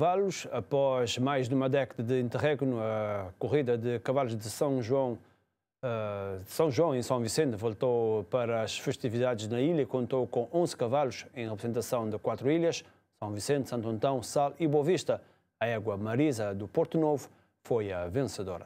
Cavalos, após mais de uma década de interregno, a corrida de cavalos de São João em São Vicente voltou para as festividades na ilha e contou com 11 cavalos em representação de 4 ilhas, São Vicente, Santo Antão, Sal e Boa Vista. A égua Marisa do Porto Novo foi a vencedora.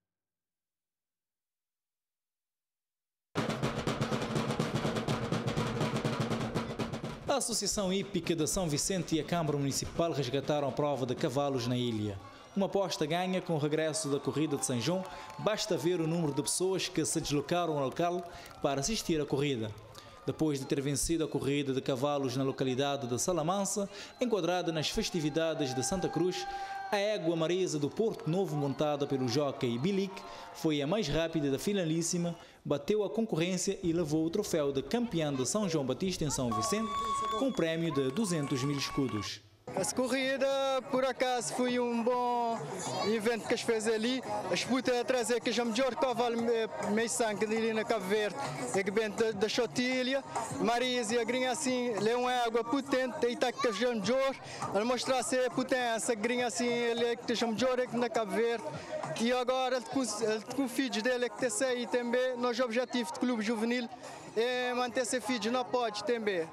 A Associação Hípica de São Vicente e a Câmara Municipal resgataram a prova de cavalos na ilha. Uma aposta ganha com o regresso da corrida de São João, basta ver o número de pessoas que se deslocaram ao local para assistir à corrida. Depois de ter vencido a corrida de cavalos na localidade de Salamanca, enquadrada nas festividades de Santa Cruz, a égua Marisa do Porto Novo, montada pelo jockey Bilic, foi a mais rápida da finalíssima, bateu a concorrência e levou o troféu de campeã de São João Batista em São Vicente, com um prémio de 200 mil escudos. Essa corrida, por acaso, foi um bom evento que se fez ali. A disputa a trazer que já melhor cavalo meio sangue ali na Cabo Verde, é que vem da Chotilha. Marisa, a grinha assim, é uma água potente, e está que já melhor. Ela mostra a potência, a grinha assim, ele é que já melhor aqui na Cabo Verde. E agora, com o filho dele, que está aí também, nosso objetivo do Clube Juvenil é manter-se filho, não pode também.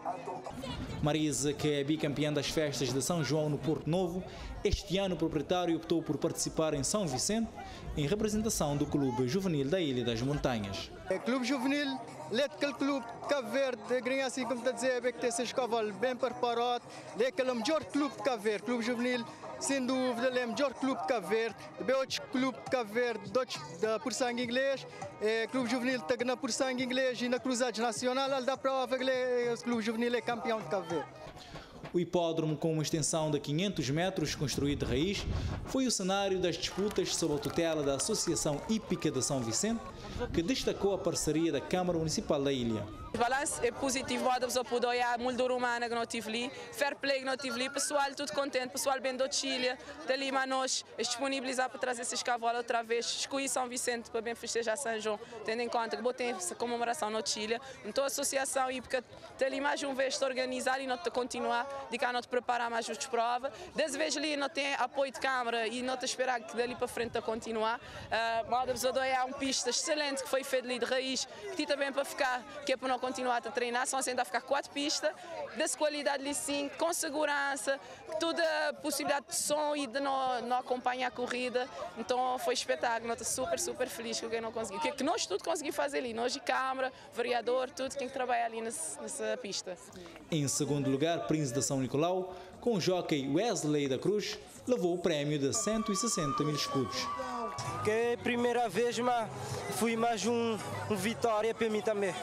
Marisa, que é bicampeã das festas de São João no Porto Novo, este ano o proprietário optou por participar em São Vicente em representação do Clube Juvenil da Ilha das Montanhas. O Clube Juvenil é aquele clube de Cabo Verde, assim como está a dizer, que tem esses cavalos bem preparados, é aquele melhor clube de Cabo Verde, Clube Juvenil. Sem dúvida, ele é o melhor clube de Cabo Verde. Também outros clubes de Cabo Verde, por sangue inglês. Clube Juvenil está por sangue inglês e na Cruzada Nacional, ele dá prova que o Clube Juvenil é campeão de Cabo Verde. O hipódromo, com uma extensão de 500 metros, construído de raiz, foi o cenário das disputas sob a tutela da Associação Hípica de São Vicente, que destacou a parceria da Câmara Municipal da ilha. O balanço é positivo, a pessoa pode olhar a moldura humana que não tive ali, fair play que não tive ali, pessoal tudo contente, pessoal bem do Chile, dali mas nós disponibilizar para trazer esses cavalos outra vez, escolhi São Vicente para bem festejar São João, tendo em conta que botei essa comemoração no Chile, então a Associação Hípica dali mais uma vez organizar e não te continuar, de cá não te preparar mais as provas, dessa vez ali não tem apoio de Câmara e não te esperar que dali para frente a continuar, a pessoa é uma pista excelente que foi feita ali de raiz, que também para ficar, que é para não continuar a treinar, são ainda a ficar 4 pistas, dessa qualidade ali sim, com segurança, toda a possibilidade de som e de não acompanhar a corrida, então foi espetáculo, estou super feliz com quem não conseguiu, que nós tudo conseguimos fazer ali, nós de Câmara, vereador, tudo quem trabalha ali nessa pista. Em segundo lugar, Príncipe de São Nicolau, com o jockey Wesley da Cruz, levou o prémio de 160 mil escudos. Que é a primeira vez, mas foi mais uma vitória para mim também.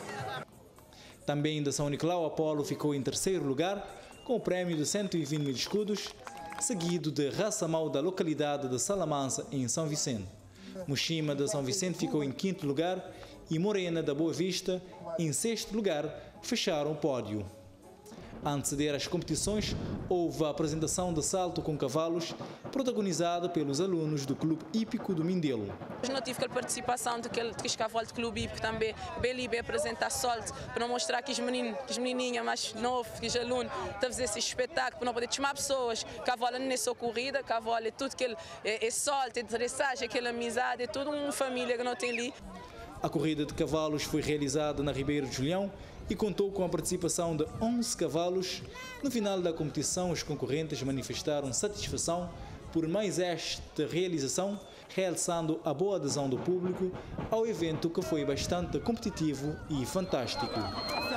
Também de São Nicolau, Apolo ficou em terceiro lugar, com o prémio de 120 mil escudos, seguido de Raça Mau da localidade de Salamanca, em São Vicente. Mochima de São Vicente ficou em quinto lugar e Morena da Boa Vista, em sexto lugar, fecharam o pódio. A anteceder as competições, houve a apresentação de salto com cavalos, protagonizada pelos alunos do Clube Hípico do Mindelo. Não tive aquela participação daqueles cavalos do Clube Hípico também, bem apresentar salto, para mostrar que os menininhos mais novos, que os alunos, estão a fazer esse espetáculo, para não poder chamar pessoas. Cavalo não é só corrida, cavalo é tudo aquele, é salto, é dressagem, aquela amizade, é tudo uma família que não tem ali. A corrida de cavalos foi realizada na Ribeira de Julião e contou com a participação de 11 cavalos. No final da competição, os concorrentes manifestaram satisfação por mais esta realização, realçando a boa adesão do público ao evento, que foi bastante competitivo e fantástico.